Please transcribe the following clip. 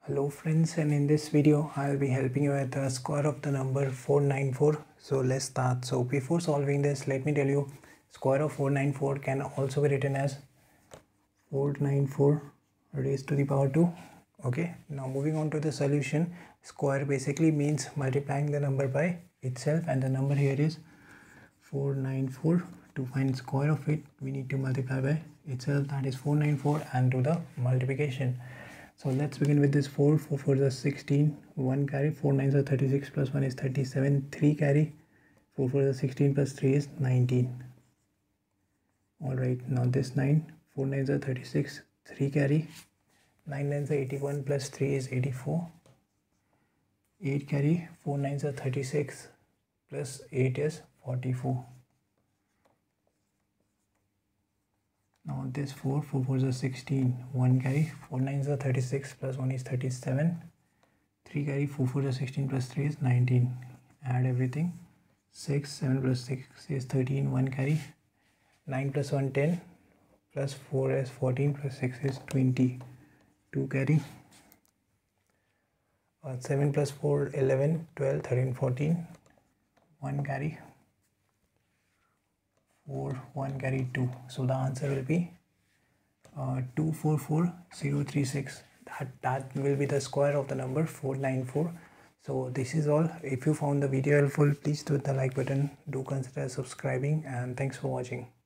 Hello friends, and in this video I'll be helping you with the square of the number 494. So let's start. So before solving this, let me tell you, square of 494 can also be written as 494 raised to the power 2. Okay, now moving on to the solution. Square basically means multiplying the number by itself, and the number here is 494. To find square of it, we need to multiply by itself, that is 494, and do the multiplication. So let's begin with this 4 4 is 16, 1 carry, 4 9s are 36, plus 1 is 37, 3 carry, 4 4 is 16, plus 3 is 19. Alright, now this 9, 4 9s are 36, 3 carry, 9 9s are 81, plus 3 is 84, 8 carry, 4 9s are 36, plus 8 is 44. Now this 4 4s are 16, 1 carry, 4 9s are 36, plus 1 is 37, 3 carry, 4 4s are 16, plus 3 is 19. Add everything. 6, 7 plus 6 is 13, 1 carry, 9 plus 1 10, plus 4 is 14, plus 6 is 20, 2 carry, 7 plus 4 11, 12, 13, 14, 1 carry, 4, 1 carry, 2. So the answer will be 244036. That will be the square of the number 494. So this is all. If you found the video helpful, please do hit the like button, do consider subscribing, and thanks for watching.